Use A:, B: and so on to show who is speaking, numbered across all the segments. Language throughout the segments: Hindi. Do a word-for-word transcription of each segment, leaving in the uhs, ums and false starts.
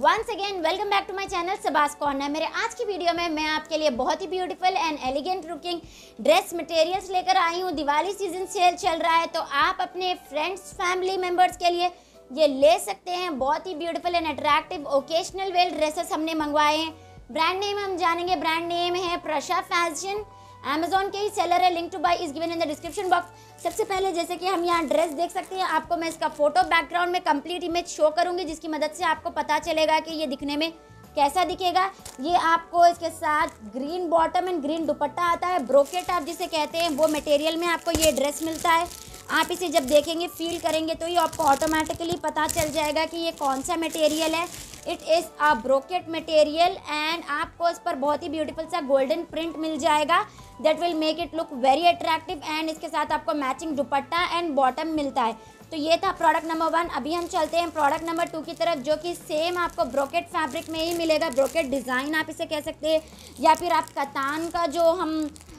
A: Once again welcome back to my channel सबास कॉर्नर। मेरे आज की वीडियो में मैं आपके लिए बहुत ही beautiful and elegant looking dress materials लेकर आई हूँ। दिवाली सीजन सेल चल रहा है तो आप अपने फ्रेंड्स फैमिली मेम्बर्स के लिए ये ले सकते हैं। बहुत ही beautiful and attractive occasional wear dresses हमने मंगवाए हैं। ब्रांड नेम हम जानेंगे, ब्रांड नेम है प्रशा फैशन। अमेजोन के ही सेलर है, link to buy is given in the description box. सबसे पहले जैसे कि हम यहाँ ड्रेस देख सकते हैं, आपको मैं इसका फोटो बैकग्राउंड में कंप्लीट इमेज शो करूंगी, जिसकी मदद से आपको पता चलेगा कि ये दिखने में कैसा दिखेगा। ये आपको इसके साथ green bottom and green dupatta आता है, ब्रोकेट आप जिसे कहते हैं वो मटेरियल में आपको ये ड्रेस मिलता है। आप इसे जब देखेंगे फील करेंगे तो ये आपको ऑटोमेटिकली पता चल जाएगा कि ये कौन सा मटेरियल है। It is a brocade material and आपको इस पर बहुत ही ब्यूटीफुल सा गोल्डन प्रिंट मिल जाएगा that will make it look very attractive. And इसके साथ आपको मैचिंग दुपट्टा एंड बॉटम मिलता है। तो ये था प्रोडक्ट नंबर वन। अभी हम चलते हैं प्रोडक्ट नंबर टू की तरफ, जो कि सेम आपको ब्रोकेट फैब्रिक में ही मिलेगा। ब्रोकेट डिज़ाइन आप इसे कह सकते हैं, या फिर आप कतान का जो हम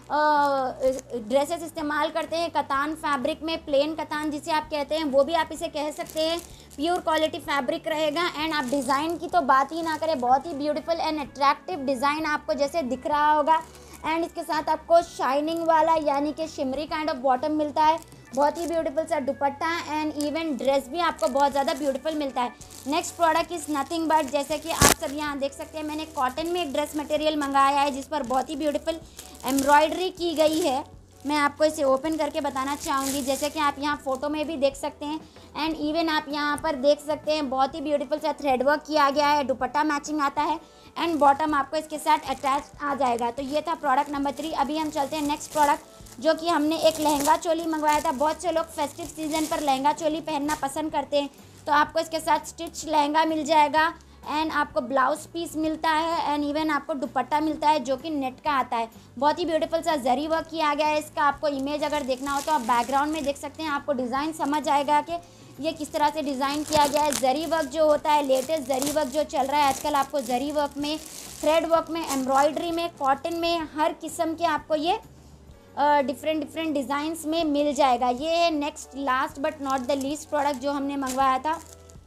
A: ड्रेसेस इस्तेमाल करते हैं, कतान फैब्रिक में, प्लेन कतान जिसे आप कहते हैं, वो भी आप इसे कह सकते हैं। प्योर क्वालिटी फैब्रिक रहेगा। एंड आप डिज़ाइन की तो बात ही ना करें, बहुत ही ब्यूटीफुल एंड अट्रैक्टिव डिज़ाइन आपको जैसे दिख रहा होगा। एंड इसके साथ आपको शाइनिंग वाला यानी कि शिमरी काइंड ऑफ बॉटम मिलता है, बहुत ही ब्यूटीफुल सा दुपट्टा एंड इवन ड्रेस भी आपको बहुत ज़्यादा ब्यूटीफुल मिलता है। Next product is nothing but, जैसे कि आप सब यहाँ देख सकते हैं, मैंने कॉटन में एक ड्रेस मटेरियल मंगाया है जिस पर बहुत ही ब्यूटीफुल एम्ब्रॉयडरी की गई है। मैं आपको इसे ओपन करके बताना चाहूँगी, जैसे कि आप यहाँ फ़ोटो में भी देख सकते हैं। एंड इवन आप यहाँ पर देख सकते हैं बहुत ही ब्यूटीफुल सा थ्रेड वर्क किया गया है, दुपट्टा मैचिंग आता है एंड बॉटम आपको इसके साथ अटैच आ जाएगा। तो ये था प्रोडक्ट नंबर थ्री। अभी हम चलते हैं नेक्स्ट प्रोडक्ट, जो कि हमने एक लहंगा चोली मंगवाया था। बहुत से लोग फेस्टिव सीजन पर लहंगा चोली पहनना पसंद करते हैं, तो आपको इसके साथ स्टिच लहंगा मिल जाएगा एंड आपको ब्लाउज पीस मिलता है एंड इवन आपको दुपट्टा मिलता है जो कि नेट का आता है। बहुत ही ब्यूटीफुल सा जरी वर्क किया गया है। इसका आपको इमेज अगर देखना हो तो आप बैकग्राउंड में देख सकते हैं, आपको डिज़ाइन समझ आएगा कि ये किस तरह से डिज़ाइन किया गया है। जरी वर्क जो होता है, लेटेस्ट जरी वर्क जो चल रहा है आजकल, आपको जरी वर्क में, थ्रेड वर्क में, एम्ब्रॉयडरी में, कॉटन में, हर किस्म के आपको ये डिफरेंट डिफरेंट डिज़ाइंस में मिल जाएगा। ये है next last but not the least product जो हमने मंगवाया था।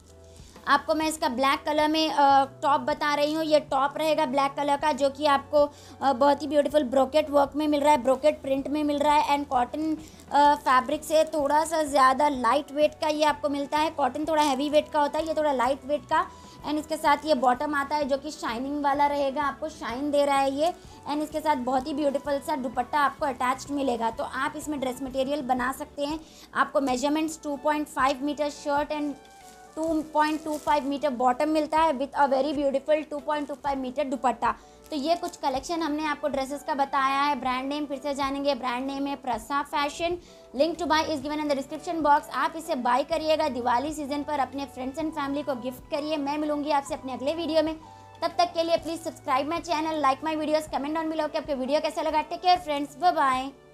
A: आपको मैं इसका ब्लैक कलर में टॉप बता रही हूँ। ये टॉप रहेगा ब्लैक कलर का, जो कि आपको आ, बहुत ही ब्यूटीफुल ब्रोकेट वर्क में मिल रहा है, ब्रोकेट प्रिंट में मिल रहा है एंड कॉटन फैब्रिक से थोड़ा सा ज़्यादा लाइट वेट का ये आपको मिलता है। कॉटन थोड़ा हैवी वेट का होता है, ये थोड़ा लाइट वेट का। एंड इसके साथ ये बॉटम आता है जो कि शाइनिंग वाला रहेगा, आपको शाइन दे रहा है ये। एंड इसके साथ बहुत ही ब्यूटीफुल सा दुपट्टा आपको अटैच्ड मिलेगा। तो आप इसमें ड्रेस मटेरियल बना सकते हैं। आपको measurements two point five metre shirt and two point two five metre bottom मिलता है with a very beautiful two point two five metre dupatta. तो ये कुछ कलेक्शन हमने आपको ड्रेसेस का बताया है। ब्रांड नेम फिर से जानेंगे, ब्रांड नेम है Prasha fashion. Link to buy is given in the description box. आप इसे बाय करिएगा, दिवाली सीजन पर अपने फ्रेंड्स एंड फैमिली को गिफ्ट करिए। मैं मिलूंगी आपसे अपने अगले वीडियो में, तब तक के लिए please subscribe my channel, like my videos, comment on below कि आपको वीडियो कैसा लगा। Take care friends, bye bye.